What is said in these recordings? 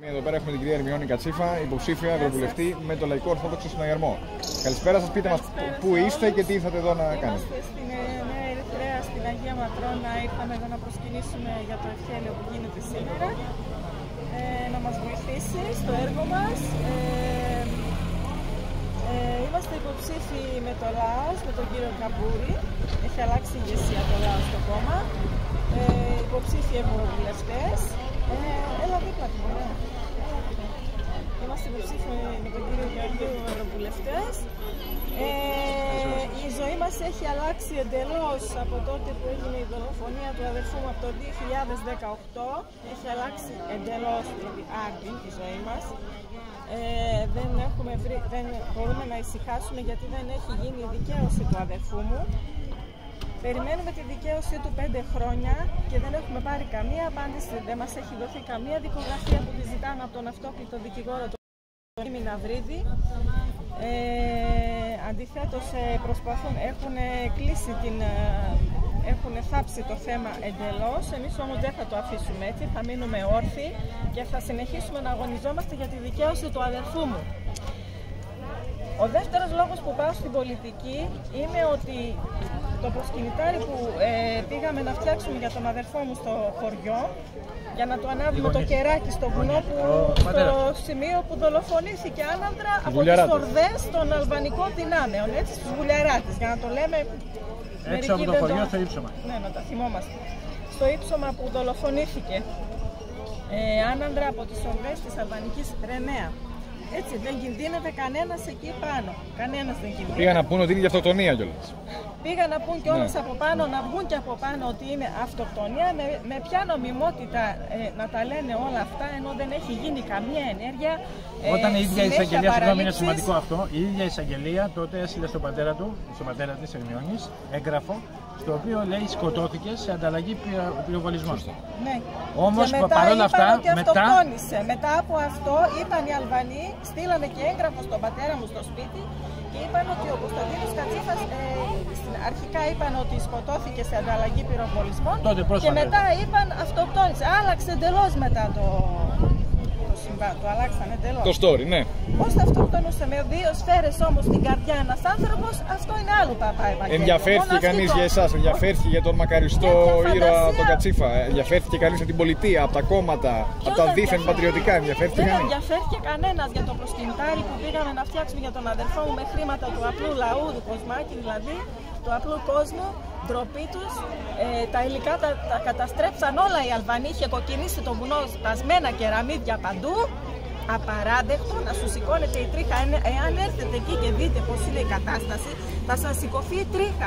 Εδώ πέρα έχουμε την κυρία Ερμιόνη Κατσίφα, υποψήφια ευρωβουλευτή με το Λαϊκό Ορθόδοξο Συναγερμό. Καλησπέρα σας, πείτε μας πού είστε και τι ήρθατε εδώ να κάνετε. Είμαστε στην Νέα Ερυθρέα, στην Αγία Ματρόνα. Ήρθαμε εδώ να προσκυνήσουμε για το ευχέλιο που γίνεται σήμερα. Να μας βοηθήσει στο έργο μας. Είμαστε υποψήφοι με το ΛΑΟΣ, με τον κύριο Καμπούρη. Έχει αλλάξει η ηγεσία το ΛΑΟΣ στο κόμμα. Υποψήφοι ευρωβουλευτές. Έλα δίπλα του, ναι. Είμαστε υποψήφοι με τον κύριο Γεωργίου ευρωβουλευτές. Η ζωή μας έχει αλλάξει εντελώς από τότε που έγινε η δολοφονία του αδερφού μου από το 2018. Έχει αλλάξει εντελώς, δηλαδή άρτη η ζωή μας. Δεν μπορούμε να ησυχάσουμε γιατί δεν έχει γίνει η δικαίωση του αδερφού μου. Περιμένουμε τη δικαίωσή του 5 χρόνια και δεν έχουμε πάρει καμία απάντηση. Δεν μας έχει δοθεί καμία δικογραφία που τη ζητάμε από τον αυτόκλητο δικηγόρο του Μιναβρίδη. Αντιθέτως έχουν θάψει το θέμα εντελώς. Εμείς όμως δεν θα το αφήσουμε έτσι, θα μείνουμε όρθιοι και θα συνεχίσουμε να αγωνιζόμαστε για τη δικαίωση του αδερφού μου. Ο δεύτερος λόγος που πάω στην πολιτική είναι ότι το προσκυνητάρι που πήγαμε να φτιάξουμε για τον αδερφό μου στο χωριό, για να του ανάβουμε το κεράκι στο βουνό, στο σημείο που δολοφονήθηκε άνανδρα από τις ορδές των αλβανικών δυνάμεων, έτσι, στους βουλιαράτες, για να το λέμε έξω από το χωριό, στο ύψωμα. Ναι, να τα θυμόμαστε. Στο ύψωμα που δολοφονήθηκε άνανδρα από τις ορδές της αλβανικής Ρενέα. Έτσι, δεν κινδύνευε κανένας εκεί πάνω. Κανένας δεν κινδύνευε. Πήγαν να πούν ότι είναι για αυτοκτονία κιόλας. Πήγαν να πούν κιόλας από πάνω, να βγουν και από πάνω ότι είναι αυτοκτονία. Με ποια νομιμότητα να τα λένε όλα αυτά, ενώ δεν έχει γίνει καμία ενέργεια. Όταν η ίδια εισαγγελία, συγγνώμη, είναι σημαντικό αυτό, η ίδια εισαγγελία τότε έστειλε στον πατέρα της Ερμιόνης, έγγραφο, στο οποίο λέει σκοτώθηκε σε ανταλλαγή πυροβολισμών. Ναι. Όμως παρόλα αυτά, μετά από αυτό είπαν οι Αλβανοί, στείλανε και έγγραφο στον πατέρα μου στο σπίτι και είπαν ότι ο Κωνσταντίνος Κατσίφας, αρχικά είπαν ότι σκοτώθηκε σε ανταλλαγή πυροβολισμών και μετά είπαν αυτοκτόνησε. Άλλαξε εντελώς μετά το συμβάν, το αλλάξαν εντελώς. Το story, ναι. Πώς θα αυτοκτονούσε με 2 σφαίρες όμως στην καρδιά ένας άνθρωπος, αυτό είναι άλλο παπά Ευαγγέλιο. Ενδιαφέρθηκε κανείς για εσάς, ενδιαφέρθηκε για τον μακαριστό ήρωα τον Κατσίφα, ενδιαφέρθηκε κανείς από την πολιτεία, από τα κόμματα, από τα δίθεν πατριωτικά, ενδιαφέρθηκε κανείς? Δεν ενδιαφέρθηκε κανένας για το προσκυνητάρι που πήγαμε να φτιάξουμε για τον αδερφό μου με χρήματα του απλού λαού, του Κοσμάκη δηλαδή, του απλού κόσμου. Ντροπή τους, τα υλικά τα καταστρέψαν όλα οι Αλβανοί, είχε κοκκινήσει το βουνό, σπασμένα κεραμίδια παντού. Απαράδεκτο να σου σηκώνεται η τρίχα. Εάν έρθετε εκεί και δείτε πώς είναι η κατάσταση, θα σας σηκωθεί η τρίχα.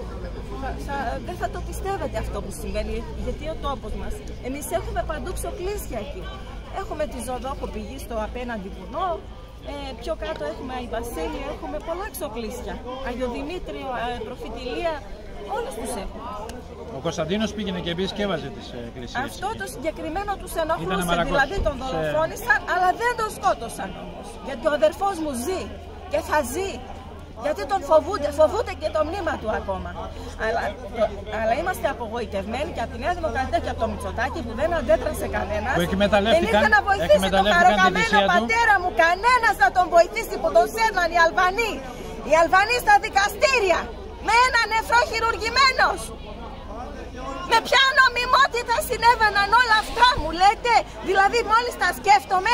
Δεν θα το πιστεύετε αυτό που συμβαίνει, γιατί ο τόπος μας. Εμείς έχουμε παντού ξοκλήσια εκεί. Έχουμε τη Ζωδόχο πηγή στο απέναντι βουνό. Πιο κάτω έχουμε η Βασίλεια, έχουμε πολλά ξοκλήσια. Αγιοδημήτριο, Προφητηλία. Όλους τους έχουν. Ο Κωνσταντίνος πήγαινε και επισκέβαζε τις εκκλησίες. Αυτό το συγκεκριμένο τους ενοχλούσε, δηλαδή τον δολοφόνησαν, αλλά δεν τον σκότωσαν όμως. Γιατί ο αδερφός μου ζει και θα ζει. Γιατί τον φοβούνται και το μνήμα του ακόμα. Αλλά είμαστε απογοητευμένοι και από τη Νέα Δημοκρατία και από το Μητσοτάκη που δεν αντέδρασε κανένας. Δεν ήρθε να βοηθήσει τον χαροκαμένο πατέρα μου, κανένας να τον βοηθήσει που τον σέρναν οι Αλβανοί. Οι Αλβανοί στα δικαστήρια. Με ένα νεφρό χειρουργημένος. Με ποια νομιμότητα συνέβαιναν όλα αυτά μου λέτε? Δηλαδή μόλις τα σκέφτομαι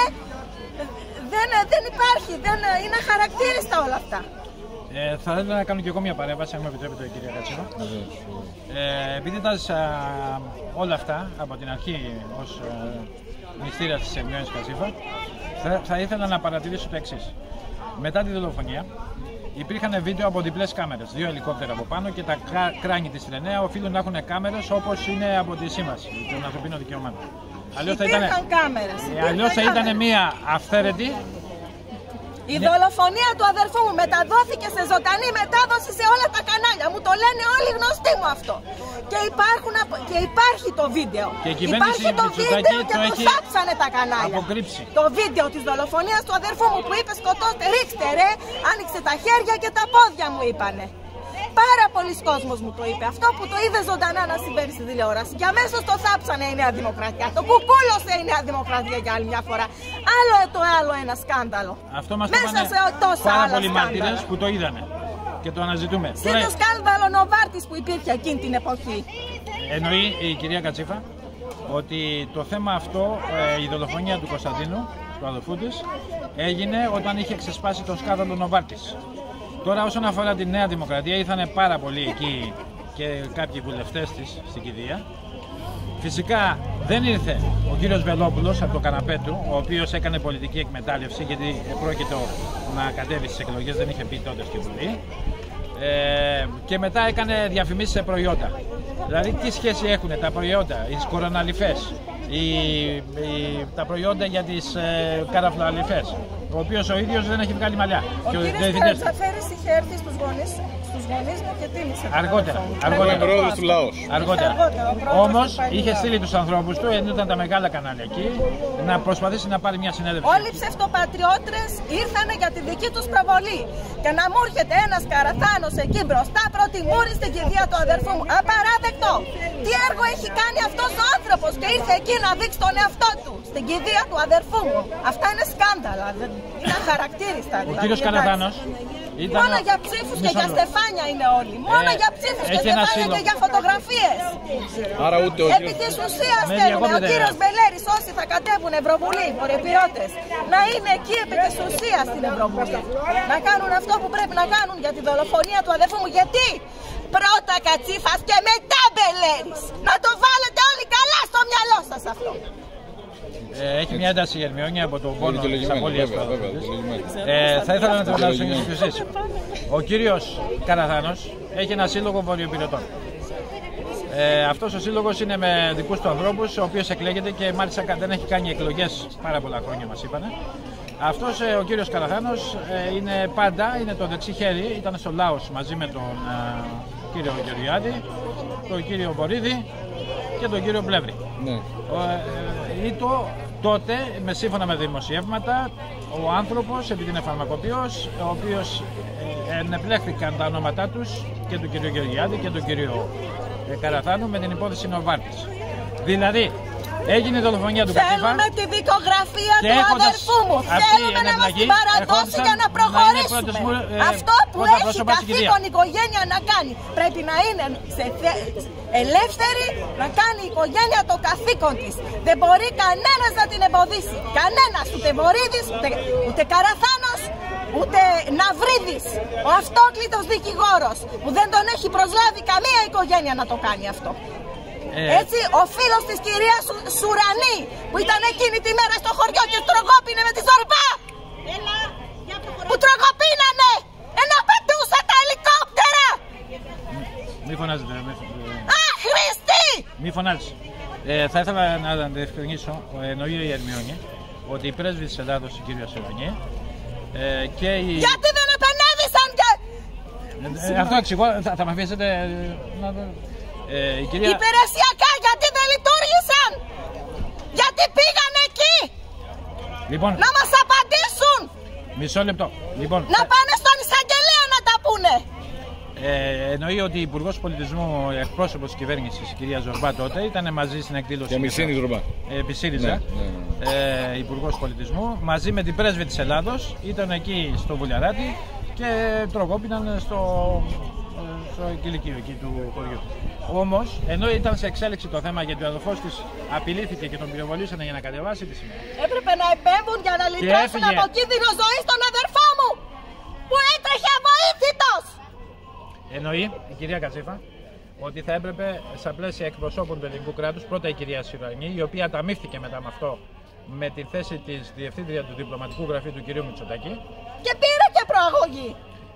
δεν υπάρχει, είναι χαρακτήριστα όλα αυτά. Θα ήθελα να κάνω και εγώ μια παρέμβαση, αν μου επιτρέπετε κυρία Κατσίφα. Επειδή τα όλα αυτά από την αρχή ως μυστήρια της Ερμιόνης Κατσίφα, θα ήθελα να παρατηρήσω το εξής. Μετά τη δολοφονία υπήρχαν βίντεο από διπλές κάμερες, 2 ελικόπτερα από πάνω και τα κράνη της Ρενέα οφείλουν να έχουν κάμερες όπως είναι από τη Σύμβαση των Ανθρωπίνων Δικαιωμάτων. Αλλιώς θα ήταν μία αυθαίρετη. Η δολοφονία του αδερφού μου μεταδόθηκε σε ζωντανή μετάδοση σε όλα τα κανάλια. Μου το λένε όλοι γνωστοί μου αυτό. Και υπάρχει το βίντεο. Υπάρχει το βίντεο και το θάψανε τα κανάλια. Αποκρύψει. Το βίντεο της δολοφονίας του αδερφού μου που είπε σκοτώστε, ρίξτε ρε, άνοιξε τα χέρια και τα πόδια μου είπανε. πάρα πολλοί κόσμος μου το είπε. Αυτό που το είδε ζωντανά να συμβαίνει στη τηλεόραση. Και αμέσως το θάψανε η Νέα Δημοκρατία. Το κουκούλωσε η Νέα Δημοκρατία για άλλη μια φορά. Άλλο ένα σκάνδαλο. Αυτό μας μέσα σε τόσα πάρα άλλα πολλοί μάρτυρες σκάνδαλα. που το είδανε και το αναζητούμε. Συν το σκάνδαλο Νοβάρτης που υπήρχε εκείνη την εποχή. Εννοεί η κυρία Κατσίφα ότι το θέμα αυτό, η δολοφονία του Κωνσταντίνου, του αδελφού της, έγινε όταν είχε ξεσπάσει το σκάνδαλο Νοβάρτης. Τώρα όσον αφορά τη Νέα Δημοκρατία, ήρθανε πάρα πολλοί εκεί και κάποιοι βουλευτές της στην κηδεία. Φυσικά δεν ήρθε ο κύριος Βελόπουλος από το καναπέ του, ο οποίος έκανε πολιτική εκμετάλλευση γιατί πρόκειται να κατέβει στις εκλογές, δεν είχε πει τότε στη Βουλή. Και μετά έκανε διαφημίσεις σε προϊόντα. Δηλαδή τι σχέση έχουν τα προϊόντα, οι κοροναλιφές, τα προϊόντα για τις καραφλαλιφές, ο οποίος ο ίδιος δεν έχει βγάλει μαλλιά. Ο κύριος Καρατζαφέρης είχε έρθει στους γονείς μου και τίμησε. Αργότερα. Πρόεδρος του λαός. Αργότερα. Όμως είχε στείλει τους ανθρώπους του, ενώ ήταν τα μεγάλα κανάλια εκεί, να προσπαθήσει να πάρει μια συνέντευξη. Όλοι οι ψευτοπατριώτες ήρθανε για τη δική τους προβολή. Και να μου έρχεται ένας Καραθάνος εκεί μπροστά, πρώτη μούρη στην κηδεία του αδερφού μου. Απαράδεκτο! Τι έργο έχει κάνει αυτός ο άνθρωπος και ήρθε εκεί να δείξει τον εαυτό του στην κηδεία του αδερφού μου. Αυτά είναι σκάνδαλα. Είναι αχαρακτήριστα. Ο κύριος Καραθάνος. Μόνο για ψήφους και για στεφάνια είναι όλοι. Μόνο για ψήφους και στεφάνια και για φωτογραφίες. Άρα ούτε επί της ουσίας θέλουμε ο κύριος Μπελέρης, όσοι θα κατέβουν Ευρωβουλή, βορειοπειριώτες, να είναι εκεί επί της ουσίας στην Ευρωβουλή. Να κάνουν αυτό που πρέπει να κάνουν για τη δολοφονία του αδερφού μου. Γιατί πρώτα Κατσίφας και μετά Μπελέρης. Να το βάλετε όλοι καλά στο μυαλό σας αυτό. Έχει μια ένταση η Ερμιόνια από τον πόνο της απώλειας του. Θα ήθελα να το ρωτήσω εξής. Ο κύριος Καραθάνος έχει ένα σύλλογο βορειοπειριωτών. Αυτός ο σύλλογος είναι με δικούς του ανθρώπους, ο οποίος εκλέγεται και μάλιστα δεν έχει κάνει εκλογές πάρα πολλά χρόνια, μας είπανε. Αυτός ο κύριος Καραθάνος είναι πάντα, είναι το δεξί χέρι, ήταν στο Λάος μαζί με τον κύριο Γεωργιάδη, τον κύριο Βορίδη και τον κύριο Πλεύρη. Ναι. Τότε, σύμφωνα με δημοσιεύματα, ο άνθρωπος, επειδή είναι φαρμακοποιός, ο οποίος ενεπλέχθηκαν τα ονόματά τους και του κυρίου Γεωργιάδη και του κυρίου Καραθάνου με την υπόθεση Νοβάρτης. Δηλαδή, έγινε η δολοφονία του Κατσίφα. Θέλουμε τη δικογραφία του αδερφού μου. Θέλουμε να μας την παραδώσει για να προχωρήσουμε. Αυτό που έχει καθήκον η οικογένεια να κάνει. Πρέπει να είναι ελεύθερη να κάνει η οικογένεια το καθήκον της. Δεν μπορεί κανένας να την εμποδίσει. Κανένας, ούτε Βορίδης, ούτε Καραθάνος, ούτε Ναυρίδης. Ο αυτόκλητος δικηγόρος που δεν τον έχει προσλάβει καμία οικογένεια να το κάνει αυτό. Έτσι, ο φίλος της κυρίας Σουρανή που ήταν εκείνη τη μέρα στο χωριό και τρογόπινε με τη Ζορμπά. Που τρογοπίνανε ενώ πετούσε τα ελικόπτερα. Μη φωνάζετε. Αχ, Χριστί! Μη φωνάζεις. Θα ήθελα να διευκρινίσω, εννοεί η Ερμιόνια, ότι η πρέσβη της Ελλάδος, η κυρία Σουρανή, και η... Γιατί δεν επενέβησαν και... Αυτό εξηγώ, θα με αφήσετε να... κυρία... Υπηρεσιακά γιατί δεν λειτουργήσαν. Γιατί πήγαν εκεί. Λοιπόν, να μας απαντήσουν. Μισό λεπτό. Λοιπόν, να πάνε στον εισαγγελέα να τα πούνε. Εννοεί ότι η Υπουργός Πολιτισμού, εκπρόσωπος της κυβέρνησης, η κυρία Ζορμπά τότε, ήταν μαζί στην εκδήλωση. Και Μισήνη Ζορμπά. Επί ΣΥΡΙΖΑ, Υπουργός Πολιτισμού, μαζί με την πρέσβη της Ελλάδος, ήταν εκεί στο Βουλιαράτη και τρογόπιναν στο κηλικείο εκεί του χωριού. Όμως, ενώ ήταν σε εξέλιξη το θέμα γιατί ο αδελφός της απειλήθηκε και τον πυροβολήσανε για να κατεβάσει τη σημαία. Έπρεπε να επέμβουν για να λυτρώσουν από κίνδυνο ζωής τον αδερφό μου που έτρεχε αβοήθητος. Εννοεί η κυρία Κατσίφα ότι θα έπρεπε στα πλαίσια εκπροσώπων του ελληνικού κράτους, πρώτα η κυρία Σουρανή, η οποία ταμείφθηκε μετά με αυτό με τη θέση της διευθύντρια του διπλωματικού γραφείου του κυρίου Μητσοτάκη. Και πήρε και προαγωγή.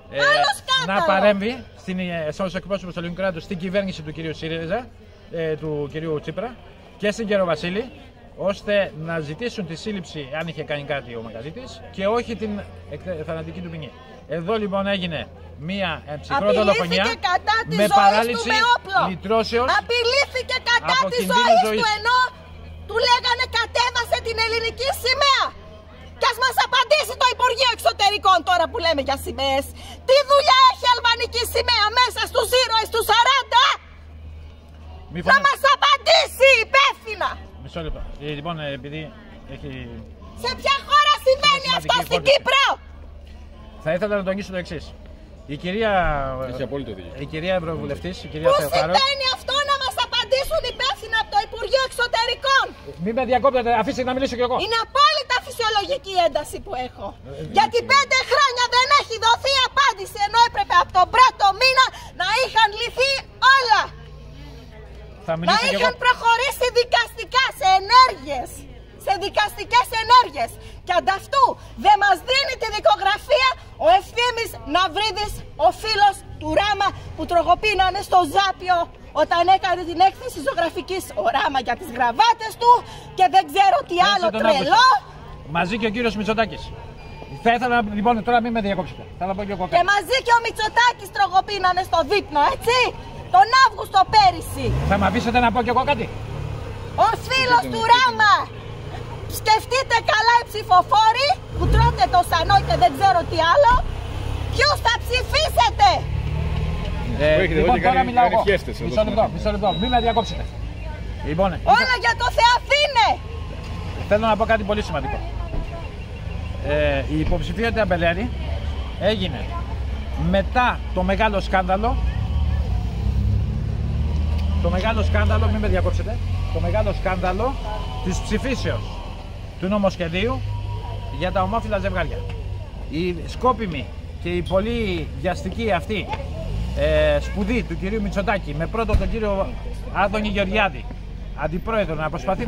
Να παρέμβει στους εκπρόσωπους του ελληνικού κράτους στην κυβέρνηση του κυρίου ΣΥΡΙΖΑ, του κυρίου Τσίπρα και στην Κεροβασίλη, ώστε να ζητήσουν τη σύλληψη αν είχε κάνει κάτι ο Μακαρίτης και όχι την θανατική του ποινή. Εδώ λοιπόν έγινε μία ψυχρό δολοφονία με παράληψη λυτρώσεως. Απειλήθηκε κατά της ζωής του ενώ του λέγανε κατέβασε την ελληνική σημαία. Και ας μας απαντήσει το Υπουργείο Εξωτερικών. εσωτερικών τώρα που λέμε για σημαίες. Τι δουλειά έχει η αλβανική σημαία μέσα στους ήρωες του 40? Να μας απαντήσει υπεύθυνα. Μισό λεπτό. Λοιπόν, επειδή έχει... Σε ποια χώρα συμβαίνει αυτό στην Κύπρο? Θα ήθελα να τονίσω το εξής. Η κυρία... Έχει απόλυτο δίκιο. Η κυρία Ευρωβουλευτής, η κυρία Πού Θεοφάρου... συμβαίνει αυτό, να μας απαντήσουν υπεύθυνα από το Υπουργείο Εξωτερικών? Μην με διακόπτετε, αφήστε να μιλήσω κι εγώ. Είναι απόλυτα φυσιολογική η ένταση που έχω. Γιατί 5 χρόνια δεν έχει δοθεί απάντηση, ενώ έπρεπε από τον πρώτο μήνα να είχαν λυθεί όλα. Να είχαν προχωρήσει δικαστικά σε ενέργειες. Σε δικαστικές ενέργειες. Και ανταυτού δεν μας δίνει τη δικογραφία ο Ευθύμης Ναυρίδης, ο φίλος του Ράμα που τρογοπίνανε στο Ζάπιο όταν έκανε την έκθεση ζωγραφικής ο Ράμα για τις γραβάτες του και δεν ξέρω τι άλλο τρελό. Μαζί και ο κύριος Μητσοτάκης. Θα ήθελα λοιπόν τώρα μην με διακόψετε. Θέλω να πω και εγώ κάτι. Και μαζί και ο Μητσοτάκης τρογοπίνανε στο δείπνο, έτσι. Τον Αύγουστο πέρυσι. Θα με αφήσετε να πω και εγώ κάτι. Ως φίλος του Ράμα. Σκεφτείτε καλά οι ψηφοφόροι που τρώτε το σανό και δεν ξέρω τι άλλο. Ποιους θα ψηφίσετε? Λοιπόν, τώρα μιλάω εγώ. Μισό λεπτό, μην με διακόψετε. Λοιπόν, όλα για το Θεαθήνε. Θέλω να πω κάτι πολύ σημαντικό. Η υποψηφιότητα Μπελέρη έγινε μετά το μεγάλο σκάνδαλο. Το μεγάλο σκάνδαλο, μην με διακόψετε. Το μεγάλο σκάνδαλο της ψηφίσεως του νομοσχεδίου για τα ομόφυλα ζευγάρια. Η σκόπιμη και η πολύ βιαστική αυτή σπουδή του κυρίου Μητσοτάκη με πρώτο τον κύριο Άδωνη Γεωργιάδη, αντιπρόεδρο, να προσπαθεί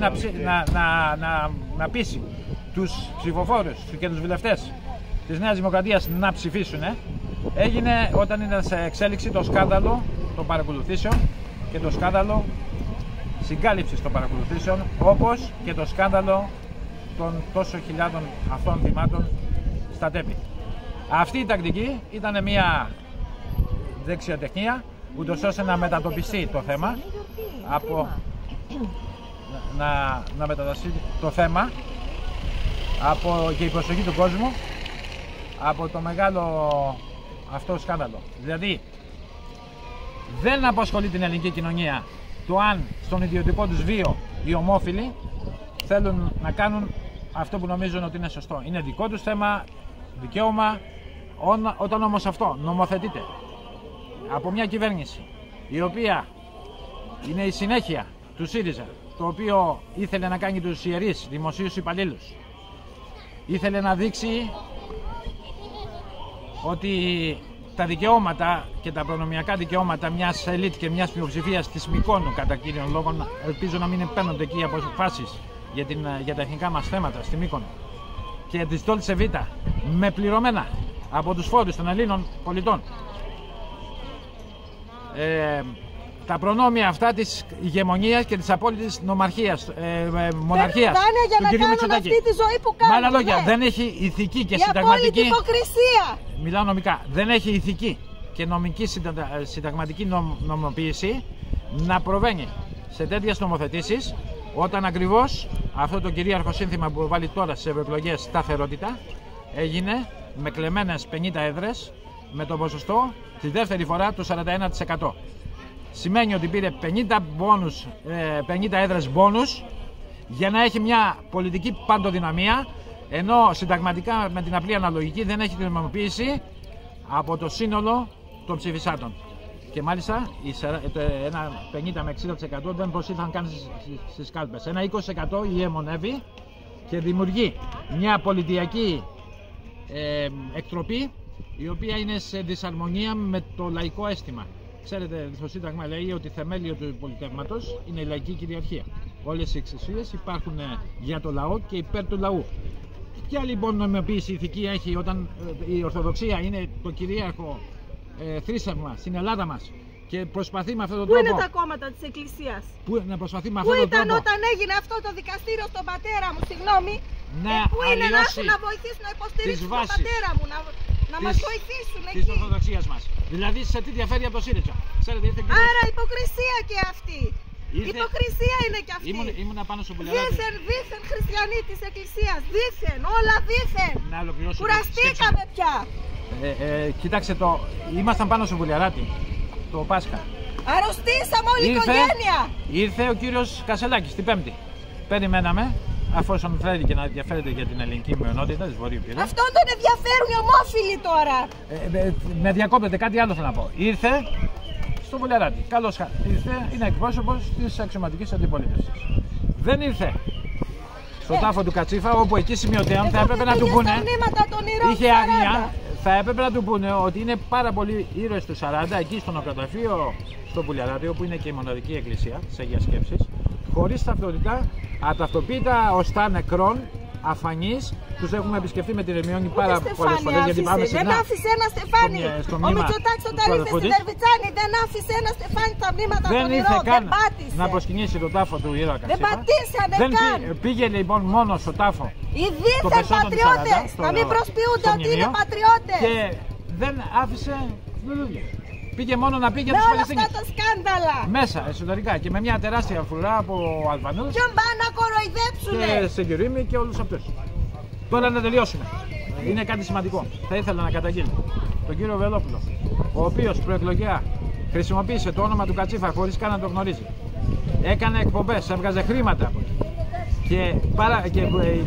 να πείσει τους ψηφοφόρους και τους βουλευτές της Νέας Δημοκρατίας να ψηφίσουν, έγινε όταν ήταν σε εξέλιξη το σκάνδαλο των παρακολουθήσεων και το σκάνδαλο συγκάλυψης των παρακολουθήσεων, όπως και το σκάνδαλο των τόσων χιλιάδων αθώων θυμάτων στα τέπη. Αυτή η τακτική ήταν μια δεξιοτεχνία, ούτως ώστε να μετατοπιστεί το θέμα να μετατοπιστεί το θέμα και η προσοχή του κόσμου από το μεγάλο αυτό σκάνδαλο. Δηλαδή δεν απασχολεί την ελληνική κοινωνία το αν στον ιδιωτικό τους βίο οι ομόφυλοι θέλουν να κάνουν αυτό που νομίζουν ότι είναι σωστό. Είναι δικό τους θέμα, δικαίωμα. Όταν όμως αυτό νομοθετείται από μια κυβέρνηση η οποία είναι η συνέχεια του ΣΥΡΙΖΑ, το οποίο ήθελε να κάνει τους ιερείς δημοσίους υπαλλήλους, ήθελε να δείξει ότι τα δικαιώματα και τα προνομιακά δικαιώματα μιας ελίτ και μιας πλειοψηφίας της Μυκόνου, κατά κύριον λόγο, ελπίζω να μην παίρνονται εκεί αποφάσεις για τα εθνικά μας θέματα στη Μύκονο, και της Dolce Vita με πληρωμένα από τους φόρους των Ελλήνων πολιτών. Τα προνόμια αυτά της ηγεμονίας και της απόλυτης μοναρχίας του κ. Μητσοτάκη. Με άλλα λόγια, δεν έχει ηθική και συνταγματική υποκρισία. Μιλάω νομικά. Δεν έχει ηθική και νομική συνταγματική νομοποίηση να προβαίνει σε τέτοιες νομοθετήσεις, όταν ακριβώς αυτό το κυρίαρχο σύνθημα που βάλει τώρα στις ευρωεκλογές, σταθερότητα, έγινε με κλεμμένες 50 έδρες με το ποσοστό τη δεύτερη φορά του 41%. Σημαίνει ότι πήρε 50 έδρες μπόνους για να έχει μια πολιτική παντοδυναμία, ενώ συνταγματικά με την απλή αναλογική δεν έχει την νομιμοποίηση από το σύνολο των ψηφισάτων. Και μάλιστα ένα 50 με 60% δεν προσήλθαν καν στις κάλπες. Ένα 20% ιεμονεύει και δημιουργεί μια πολιτιακή εκτροπή, η οποία είναι σε δυσαρμονία με το λαϊκό αίσθημα. Ξέρετε, το Σύνταγμα λέει ότι θεμέλιο του πολιτεύματος είναι η λαϊκή κυριαρχία. Όλες οι εξουσίες υπάρχουν για το λαό και υπέρ του λαού. Ποια λοιπόν νομιμοποίηση ηθική έχει όταν η Ορθοδοξία είναι το κυρίαρχο θρήσευμα στην Ελλάδα μας και προσπαθεί με αυτόν τον τρόπο. Πού είναι τα κόμματα της Εκκλησίας? Πού ήταν όταν έγινε αυτό το δικαστήριο στον πατέρα μου, συγγνώμη? Πού είναι να έρθουν να βοηθήσουν να υποστηρίξουν τον πατέρα μου, να μας βοηθήσουν εκεί? Της Ορθοδοξίας μας. Δηλαδή σε τι διαφέρει από το ΣΥΡΙΖΑ? Ξέρετε, άρα υποκρισία και αυτή. Υποκρισία είναι κι αυτή. Ήμουνα πάνω στο Πουλιαράτη. Δήθεν χριστιανοί της Εκκλησίας. Δήθεν, όλα δήθεν. Να ολοκληρώσω. Κουραστήκαμε πια. Κοιτάξτε, ήμασταν πάνω στο Πουλιαράτη το Πάσχα. Αρρωστήσαμε όλη η οικογένεια. Ήρθε ο κύριος Κασελάκης την Πέμπτη. Περιμέναμε, αφόσον θέλει και να ενδιαφέρεται για την ελληνική μειονότητα της Βορείου Πύρου. Αυτόν τον ενδιαφέρουν οι ομόφυλοι τώρα. Με διακόπτεται, κάτι άλλο θέλω να πω. Ήρθε στο Πουλιαράτη. Καλώς ήρθε, είναι εκπρόσωπος της αξιωματικής αντιπολίτευσης. Δεν ήρθε στον τάφο του Κατσίφα, όπου εκεί σημειωτέων θα έπρεπε να του πούνε. Είχε άγνοια. Θα έπρεπε να του πούνε ότι είναι πάρα πολλοί ήρωες του 40 εκεί στο νεκροταφείο στο Πουλιαράτη, όπου είναι και η μοναδική εκκλησία της Αγίας Σκέψης, χωρίς ταυτότητα, αταυτοποίητα οστά νεκρών, αφανείς. Τους έχουμε επισκεφτεί με την Ερμιόνη πάρα πολλές φορές, γιατί πάμε συχνά. Δεν άφησε ένα στεφάνι. Ο Μητσοτάκης όταν ήρθε στην Δερβιτσάνη δεν άφησε ένα στεφάνι τα μνήματα των ηρώων. Δεν πάτησε να προσκυνήσει το τάφο του ήρωα Κασίφα. Δεν πατήσανε καν. Πήγε λοιπόν μόνο στο τάφο. Οι δίθεν πατριώτες να μην προσποιούνται ότι είναι πατριώτες. Και δεν άφησε λουλούδια. Πήγε μόνο να πει για τους Παλαιστίνιους. Με όλα αυτά τα σκάνδαλα. Μέσα, εσωτερικά και με μια τεράστια φρουρά από Αλβανούς. Ποιον πάνε να κοροϊδέψουνε. Και Σεγγερίμη και όλους αυτούς. Τώρα να τελειώσουμε. Είναι κάτι σημαντικό. Θα ήθελα να καταγγείλω τον κύριο Βελόπουλο, ο οποίος προεκλογικά χρησιμοποίησε το όνομα του Κατσίφα χωρίς καν να το γνωρίζει. Έκανε εκπομπές, έβγαζε χρήματα από εκεί.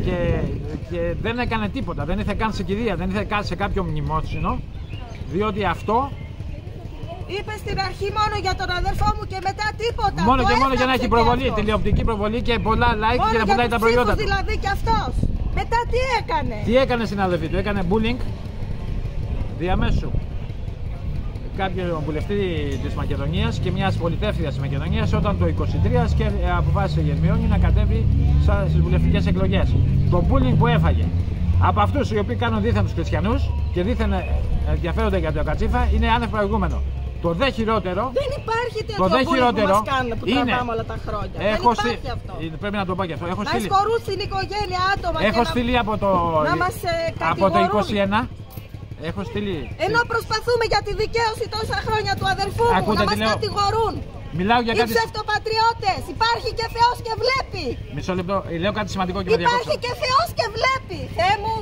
Και δεν έκανε τίποτα. Δεν ήρθε καν σε κηδεία, δεν ήρθε καν σε κάποιο μνημόσυνο. Διότι αυτό. Είπε στην αρχή μόνο για τον αδερφό μου και μετά τίποτα. Μόνο και μόνο για να έχει προβολή, τηλεοπτική προβολή και πολλά like και να πουλάει τα προϊόντα του. Δηλαδή και αυτός. Μετά τι έκανε. Τι έκανε συναδελφοί του, έκανε bullying διαμέσου κάποιον βουλευτή της Μακεδονίας και μιας πολιτεύτριας της Μακεδονίας όταν το 23 αποφάσισε η Ερμιόνη να κατέβει στις βουλευτικές εκλογές. Το bullying που έφαγε από αυτούς οι οποίοι κάνουν δίθεν τους χριστιανούς και δίθεν ενδιαφέρονται για το Κατσίφα είναι άνευ προηγούμενο. Το δε χειρότερο. Δεν υπάρχει τέτοιο bullying που μας κάνουν που τραβάμε όλα τα χρόνια. Δεν υπάρχει αυτό. Πρέπει να το πω και αυτό. Να εισχωρούν στην οικογένεια άτομα. Έχω στείλει από το 21. Έχω στείλει. Ενώ προσπαθούμε για τη δικαίωση τόσα χρόνια του αδερφού μου να μας κατηγορούν. Μιλάω για κάτι. Οι ψευτοπατριώτες. Υπάρχει και Θεός και βλέπει. Μισό λεπτό. Λέω κάτι σημαντικό και υπάρχει και Θεός και βλέπει. Θεέ μου.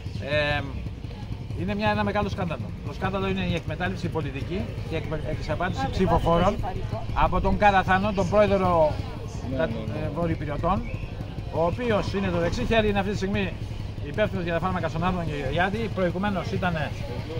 Είναι ένα μεγάλο σκάνδαλο. Το σκάνδαλο είναι η εκμετάλλευση πολιτική και η εξαπάτηση ψηφοφόρων από τον Καραθάνο, τον πρόεδρο Βορειοπυριωτών, ο οποίος είναι το δεξί χέρι, είναι αυτή τη στιγμή υπεύθυνος για τα φάρμακα στον Άδωνη Γεωργιάδη. Προηγουμένως ήταν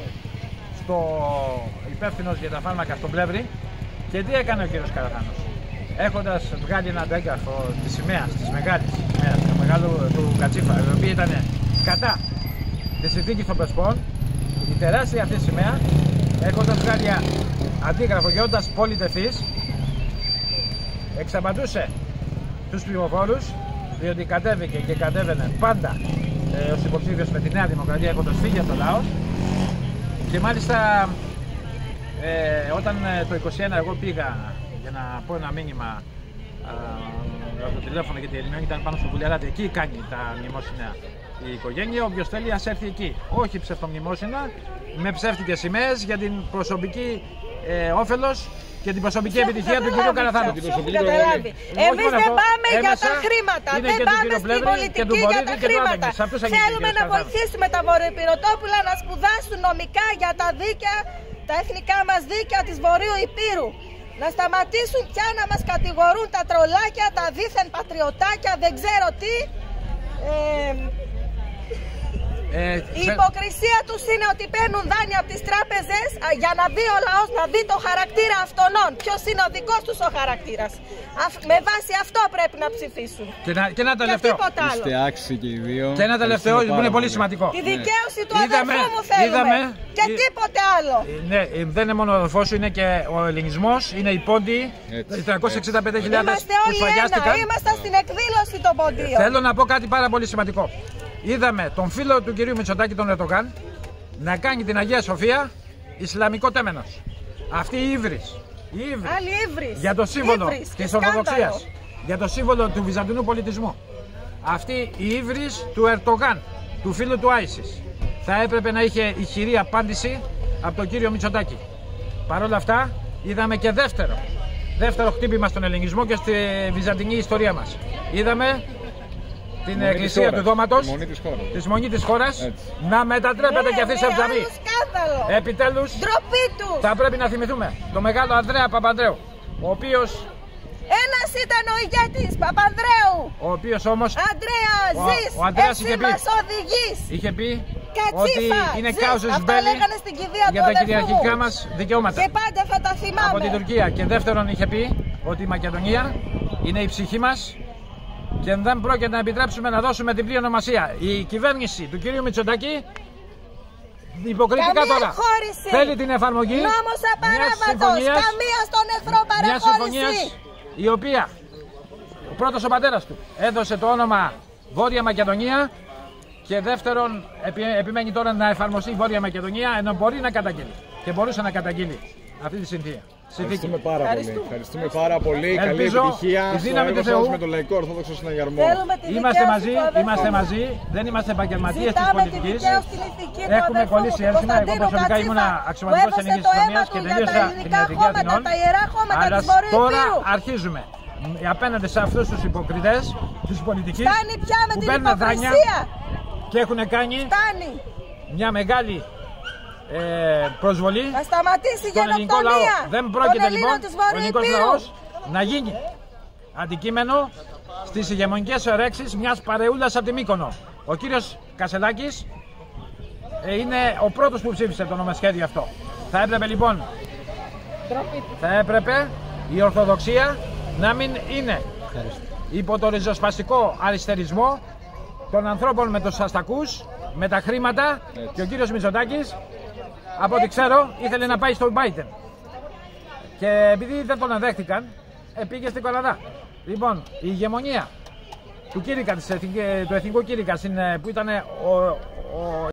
υπεύθυνος για τα φάρμακα στον Πλεύρη. Και τι έκανε ο κύριος Καραθάνος. Έχοντας βγάλει ένα αντέγραφο της σημαίας, της μεγάλης σημαίας, του μεγάλου του Κατσίφα, η οποία ήταν κατά τη συνθήκη των Πρεσπών, η τεράστια αυτή σημαία, έχοντας βγάλει αντίγραφο και όντας πολυτεθής, εξαπατούσε τους ψηφοφόρους, διότι κατέβηκε και κατέβαινε πάντα ως υποψήφιος με τη Νέα Δημοκρατία, έχοντας φύγει από το λαό. Και μάλιστα όταν το 21 εγώ πήγα για να πω ένα μήνυμα από το τηλέφωνο, γιατί η Ερμιόνη ήταν πάνω στο Πουλιαράτη, εκεί κάνει τα μνημόσυνα η οικογένεια, όποιος θέλει ας έρθει εκεί. Όχι ψευτομνημόσυνα, με ψεύτικες σημαίες για την προσωπική όφελος και την προσωπική επιτυχία του κ. Καραθάνου. Εμείς δεν πάμε για τα χρήματα, δεν πάμε στην πολιτική για τα χρήματα. Θέλουμε να βοηθήσουμε τα Βορειοπυρωτόπουλα να σπουδάσουν νομικά για τα δίκαια, τα εθνικά μας δίκαια της Βορείου Υπήρου. Να σταματήσουν πια να μας κατηγορούν τα τρολάκια, τα δίθεν πατριωτάκια, δεν ξέρω τι. Η υποκρισία τους είναι ότι παίρνουν δάνεια από τις τράπεζες για να δει ο λαός, να δει το χαρακτήρα αυτών. Ποιος είναι ο δικός τους ο χαρακτήρας. Με βάση αυτό πρέπει να ψηφίσουν. Και ένα τελευταίο. Είστε άξιοι και οι δύο. Και ένα τελευταίο που είναι πολύ σημαντικό. Τη δικαίωση του αδερφού μου θέλουμε. Και τίποτε άλλο. Ναι, δεν είναι μόνο ο αδερφός σου, είναι και ο ελληνισμός, είναι οι πόντιοι, οι 365.000 που σφαγιάστηκαν. Είμαστε στην εκδήλωση των ποντίων. Θέλω να πω κάτι πάρα πολύ σημαντικό. Είδαμε τον φίλο του κυρίου Μητσοτάκη, τον Ερντογάν, να κάνει την Αγία Σοφία Ισλαμικό τέμενος. Αυτή η ύβρις. Για το σύμβολο της Ορθοδοξίας. Για το σύμβολο του βυζαντινού πολιτισμού. Αυτή η ύβρις του Ερντογάν, του φίλου του Άισις. Θα έπρεπε να είχε ηχηρή απάντηση από τον κύριο Μητσοτάκη. Παρ' όλα αυτά, είδαμε και δεύτερο δεύτερο χτύπημα στον ελληνισμό και στη βυζαντινή ιστορία μας. Είδαμε την εκκλησία του δώματος, της μονή της χώρας, να μετατρέπεται και αυτή σε τζαμί. Επιτέλους, θα πρέπει να θυμηθούμε το μεγάλο Ανδρέα Παπανδρέου, ο οποίος... Ένας ήταν ο ηγέτης, Παπανδρέου. Ο οποίος όμως... Ανδρέα, ζεις, εσύ μας οδηγείς. Είχε πει Κατσίφα, ότι είναι κάουσες μπέλη για τα κυριαρχικά μας δικαιώματα. Και πάντα θα τα θυμάμαι. Από την Τουρκία. Και δεύτερον είχε πει ότι η Μακεδονία είναι η ψυχή μας και δεν πρόκειται να επιτρέψουμε να δώσουμε διπλή ονομασία. Η κυβέρνηση του κυρίου Μητσοτάκη υποκριτικά τώρα θέλει την εφαρμογή μιας συμφωνίας, μιας συμφωνίας η οποία ο πρώτος ο πατέρας του έδωσε το όνομα Βόρεια Μακεδονία και δεύτερον επιμένει τώρα να εφαρμοστεί η Βόρεια Μακεδονία, ενώ μπορεί να καταγγείλει και μπορούσε να καταγγείλει αυτή τη συνθήκη. Ευχαριστούμε πάρα πολύ. Καλή επιτυχία στο έργο σας με το Λαϊκό Ορθόδοξο Συναγερμό. Είμαστε μαζί, δεν είμαστε επαγγελματίες της πολιτικής. Έχουμε κολλήσει ένσημα. Εγώ προσωπικά ήμουν αξιωματικός ενεργής αστυνομίας και τελείωσα την ιατρική Αθηνών. Αλλά τώρα αρχίζουμε απέναντι σε αυτούς τους υποκριτές της πολιτικής που παίρνουν δάνεια και έχουν κάνει μια μεγάλη προσβολή στον ελληνικό λαό. Δεν πρόκειται λοιπόν ο ελληνικός λαός να γίνει αντικείμενο στις ηγεμονικές ορέξεις μιας παρεούλας από τη Μύκονο. Ο κύριος Κασελάκης είναι ο πρώτος που ψήφισε το νομοσχέδιο αυτό. Θα έπρεπε λοιπόν η Ορθοδοξία να μην είναι υπό το ριζοσπαστικό αριστερισμό των ανθρώπων με τους αστακούς, με τα χρήματα. Και ο κύριος Μητσοτάκης, από ό,τι ξέρω, ήθελε να πάει στον Biden. Και επειδή δεν τον αδέχτηκαν, πήγε στην Καναδά. Λοιπόν, η ηγεμονία του Κήρυκα, του εθνικού Κήρυκα, που ήταν ο